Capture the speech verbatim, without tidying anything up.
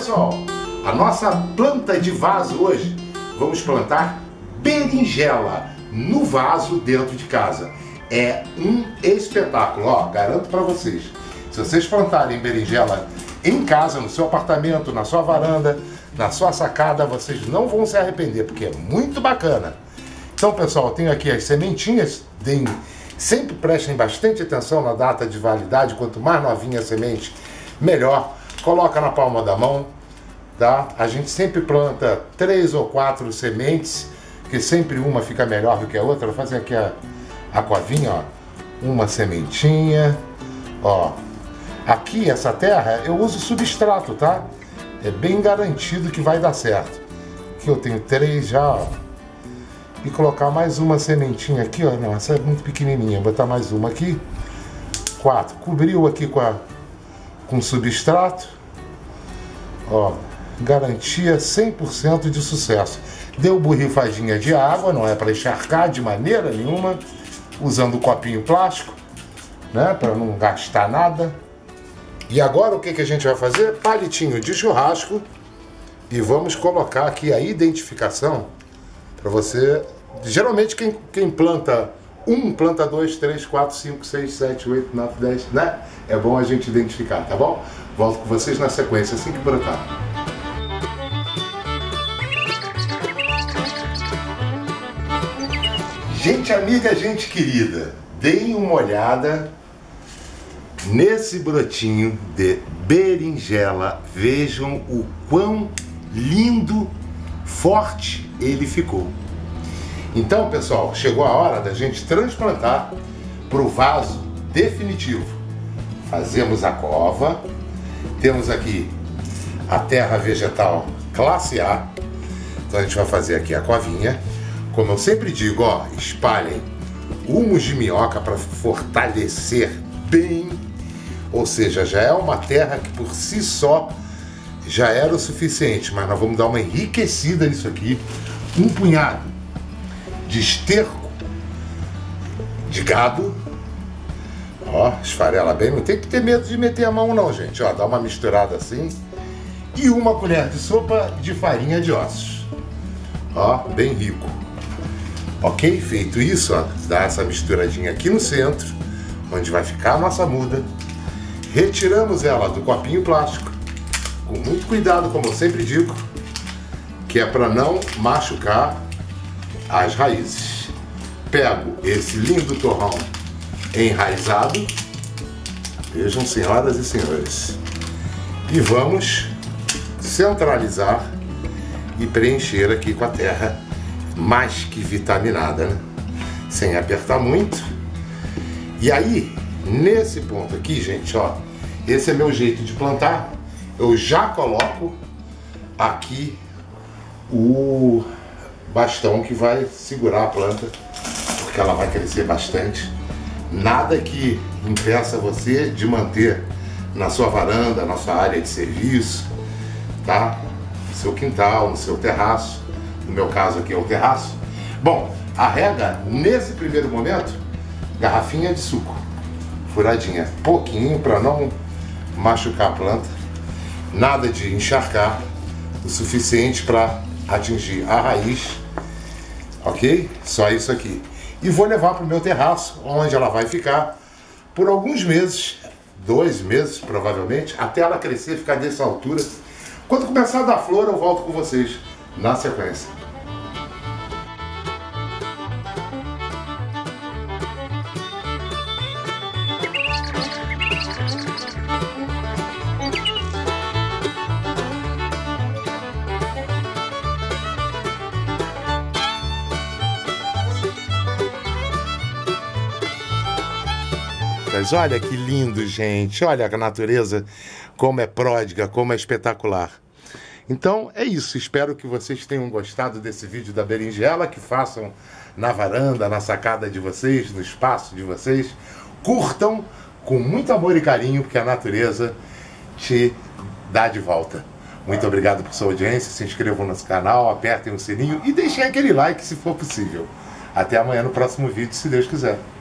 pessoal, a nossa planta de vaso hoje, vamos plantar berinjela no vaso dentro de casa. É um espetáculo, ó, garanto para vocês. Se vocês plantarem berinjela em casa, no seu apartamento, na sua varanda, na sua sacada, vocês não vão se arrepender, porque é muito bacana. Então, pessoal, eu tenho aqui as sementinhas, deem, sempre prestem bastante atenção na data de validade, quanto mais novinha a semente, melhor. Coloca na palma da mão, tá? A gente sempre planta três ou quatro sementes, que sempre uma fica melhor do que a outra. Vou fazer aqui a, a covinha, ó. Uma sementinha, ó. Aqui, essa terra, eu uso substrato, tá? É bem garantido que vai dar certo. Aqui eu tenho três já, ó. E colocar mais uma sementinha aqui, ó. Não, essa é muito pequenininha. Vou botar mais uma aqui. Quatro. Cobriu aqui com, a, com substrato. Ó, garantia cem por cento de sucesso. Deu borrifadinha de água, não é para encharcar de maneira nenhuma. Usando o copinho plástico, né? Para não gastar nada. E agora o que, que a gente vai fazer? Palitinho de churrasco. E vamos colocar aqui a identificação para você. Geralmente quem, quem planta um, planta dois, três, quatro, cinco, seis, sete, oito, nove, dez, né? É bom a gente identificar, tá bom? Volto com vocês na sequência, assim que brotar. Gente amiga, gente querida, deem uma olhada nesse brotinho de berinjela. Vejam o quão lindo, forte ele ficou. Então, pessoal, chegou a hora da gente transplantar para o vaso definitivo. Fazemos a cova. Temos aqui a terra vegetal classe A. Então a gente vai fazer aqui a covinha. Como eu sempre digo, ó, espalhem humus de minhoca para fortalecer bem. Ou seja, já é uma terra que por si só já era o suficiente, mas nós vamos dar uma enriquecida nisso aqui. Um punhado de esterco de gado. Ó, esfarela bem, não tem que ter medo de meter a mão não, gente. Ó, dá uma misturada assim. E uma colher de sopa de farinha de ossos. Ó, bem rico. Ok? Feito isso, ó, dá essa misturadinha aqui no centro, onde vai ficar a nossa muda. Retiramos ela do copinho plástico, com muito cuidado, como eu sempre digo, que é para não machucar as raízes. Pego esse lindo torrão enraizado, vejam, senhoras e senhores, e vamos centralizar e preencher aqui com a terra mais que vitaminada, né? Sem apertar muito. E aí, nesse ponto aqui, gente, ó, esse é meu jeito de plantar. Eu já coloco aqui o bastão que vai segurar a planta, porque ela vai crescer bastante. Nada que impeça você de manter na sua varanda, na sua área de serviço, tá? No seu quintal, no seu terraço. No meu caso aqui é o terraço. Bom, a rega, nesse primeiro momento, garrafinha de suco, furadinha, pouquinho para não machucar a planta. Nada de encharcar, o suficiente para atingir a raiz, ok? Só isso aqui. E vou levar para o meu terraço, onde ela vai ficar por alguns meses, dois meses provavelmente, até ela crescer e ficar dessa altura. Quando começar a dar flor, eu volto com vocês na sequência. Mas olha que lindo, gente. Olha a natureza, como é pródiga, como é espetacular. Então é isso. Espero que vocês tenham gostado desse vídeo da berinjela, que façam na varanda, na sacada de vocês, no espaço de vocês. Curtam com muito amor e carinho, porque a natureza te dá de volta. Muito obrigado por sua audiência. Se inscrevam no nosso canal, apertem o sininho e deixem aquele like se for possível. Até amanhã no próximo vídeo, se Deus quiser.